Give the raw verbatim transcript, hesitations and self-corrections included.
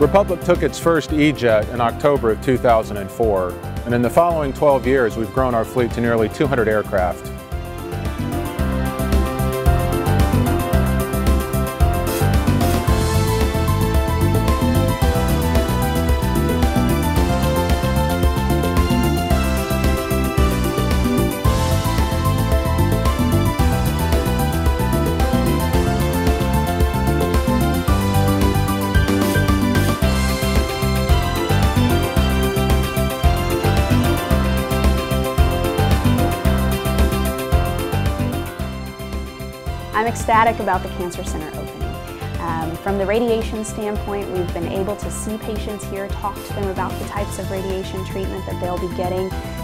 Republic took its first E-Jet in October of two thousand four, and in the following twelve years we've grown our fleet to nearly two hundred aircraft. I'm ecstatic about the Cancer Center opening. Um, from the radiation standpoint, we've been able to see patients here, talk to them about the types of radiation treatment that they'll be getting,